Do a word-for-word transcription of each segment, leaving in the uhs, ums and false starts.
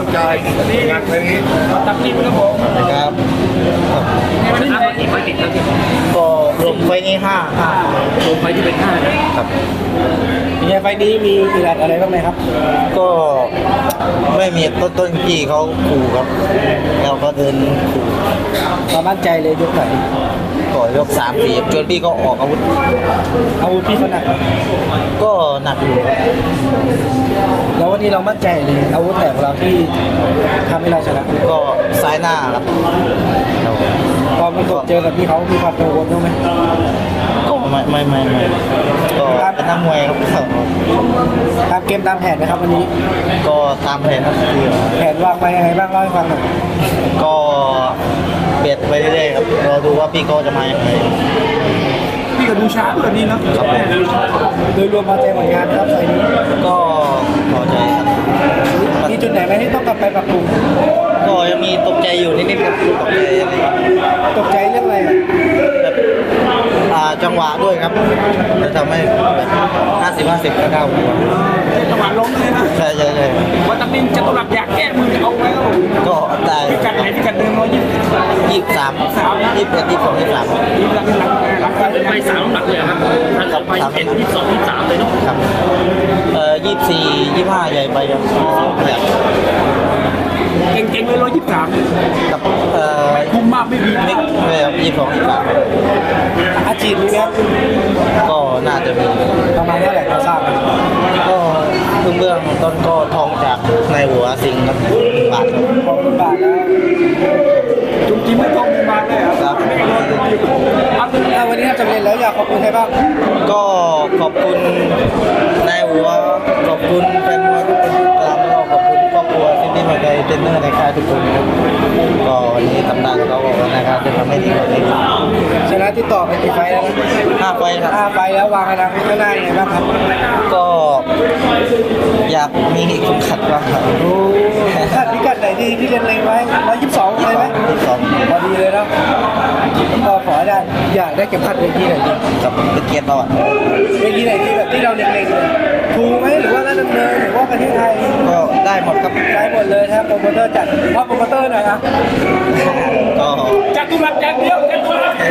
งใจนี่งานเพลงนี้ตักนี่ครับผมครับวันนี้มากี่ไฟติดแล้วก็รวมไฟนี้ห้าห้ารวมไฟที่เป็นห้านะครับเป็นไงไฟนี้มีอีรัดอะไรบ้างไหมครับก็ไม่มีต้นต้นพี่เขาขู่ครับเราก็เดินขู่ความมั่นใจเลยยกไหนก็ยกสามสี่จนพี่ก็ออกอาวุธอาวุธพี่เขาหนักก็หนักอยู่แล้ววันนี้เรามั่นใจเลยอาวุธแต่ของเราที่ทำให้เราชนะก็ซ้ายหน้าครับตอนมันเจอกับพี่เขามีความกังวลบ้างไหมก็ไม่ไม่ไม่ไม่ก็เป็นนักมวยครับตามเกมตามแผนนะครับวันนี้ก็ตามแผนครับแผนวางไปยังไงบ้างเล่าให้ฟังหน่อยก็เบียดไปเรื่อยๆครับเราดูว่าพี่ก็จะมาอย่างไรพี่ก็ดูช้าแบบนี้เนาะครับโดยรวมพอใจผลงานครับไฟนี้ก็พอใจครับมีจุดไหนไหมที่ต้องกลับไปปรับปรุงก็ยังมีตกใจอยู่นิดๆครับตกใจอะไรตกใจเรื่องอะไรแบบจังหวะด้วยครับจะทำให้แบบห้าสิบห้าสิบก็เข้าจังหวะล้มเลยนะใช่ใช่ใช่ว่าตักนี่จะต้องหลับอยากแก้มือเอาไว้ครับก็ได้พิกัดไหนพิกัดเดิมร้อยยี่สิบยี่สิบสามยี่สิบเอ็ดยี่สิบสองยี่สิบสามยี่สิบหลังหลังหลังไปสามหลักเลยครับถ้าเกิดไปเอ็ดยี่สิบสองยี่สิบสามเลยเนาะครับเอ่อยี่สิบสี่ยี่สิบห้าใหญ่ไปครับแบบเก่งๆเลยร้อยยี่สิบสามกับเอ่อคุ้มมากไม่มีไม่ไม่ครับยี่สิบสองยี่สิบสามอาชีพนี้ครับก็น่าจะมีประมาณเท่าไหร่เราทราบก็เบื้องต้นก็ทองจากในหัวสิงครับบาทครับทองบาทแล้วจุ๊บจิ้มไม่ต้องมีบาทเลยครับวันนี้ทำสำเร็จแล้วอยากขอบคุณใครบ้างก็ขอบคุณนายหัวขอบคุณแฟนมวยทุกคนตามแล้วขอบคุณครอบครัวที่นี่มาใจเทรนเนอร์ในค่ายทุกคนครับก็วันนี้ตำนานเขาบอกว่านะครับจะทำให้ดีกว่านี้ชนะที่ต่อไปกี่ไฟแล้วห้าไฟครับห้าไฟแล้ววางอนาคตข้างหน้ายังไงบ้างครับก็อยากมีเข็มขัดบ้างครับขัดพิกัดไหนดีที่เล็งๆไว้ร้อยยี่สิบสองเลยไหมยี่สิบสองพอดีเลยนะก็ขอได้อยากได้เข็มขัดเวทีไหนดีกับเป็นเกียรติเราอ่ะเวทีไหนที่แบบที่เราเล็งๆเลยถูกไหมหรือว่าราชดำเนินหรือว่าประเทศไทยก็ได้หมดครับได้หมดเลยครับโปรโมเตอร์จัดว่าโปรโมเตอร์หน่อยครับก็จัดตุลักอย่างเดียวจัดตุลัก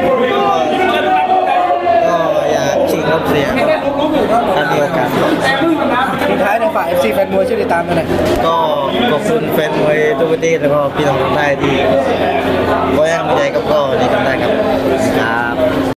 ก็อยากชิงรถเสียถ้ามีโอกาสสุดท้ายในฝ่าย เอฟ ซี แฟนมวยช่วยติดตามกันหน่อยก็ขอบคุณแฟนมวยทุกประเทศแล้วก็พี่น้องทั้งไทยที่ก็ยังมีใจกับก็ดีกันได้ครับครับ